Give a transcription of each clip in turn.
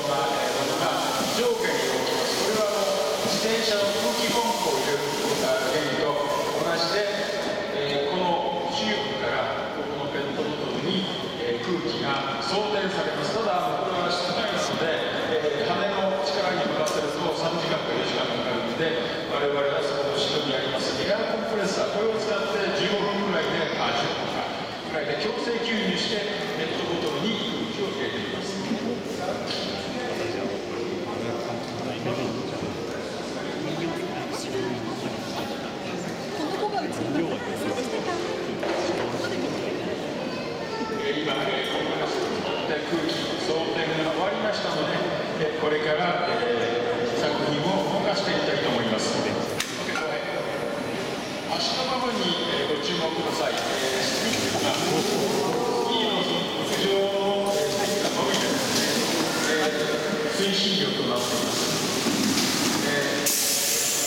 なものが上下に動きます。これは自転車の空気ポンプを入れる原理と同じで、このチューブからここのペットボトルに空気が装填されます。ただこれは室内なので、羽の力に任せると3時間か4時間かかるので、我々はその後ろにありますエアコンプレッサー、これを使って15分ぐらいで10分かぐらいで強制吸入してペットボトルに空気を入れています。今、空気装填が終わりましたので、これから作品を動かしていきたいと思います。足の部分にご注目ください。スティックがスキーの陸上のスティックが伸びてですね、推進力となっています。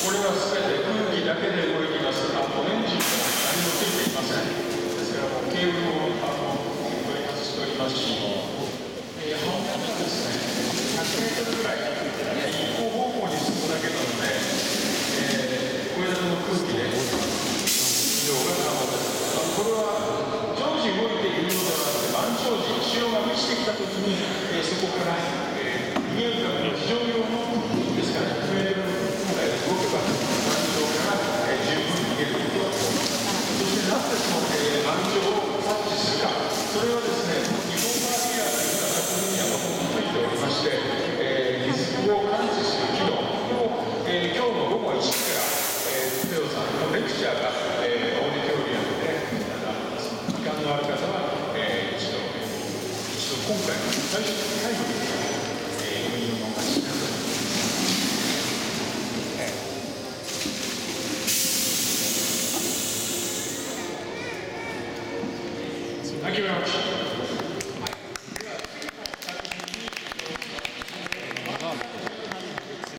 これはすべて空気だけで動いています。エンジンが何もついていません。ですからもうケーブルを取り外しておりますし、半分がですね、100メートルぐらい一方方向に進むだけなので、これだけの空気で移動が可能です。これは常時動いているのではなくて、満潮時、潮が満ちてきたときに、そこから逃げるための非常用のですから100メートルぐらいで動けば満潮から十分逃げることができます。そしてなぜその満潮を察知するか、それはですね、日本バーリアという作品にはついておりまして、リスクを感知する機能を、今日の午後1時からテオさんのレクチャーが、オーディトリアムで行われます。時間のある方は、一度今回の最後に運用のお話しなさい。Thank you very much.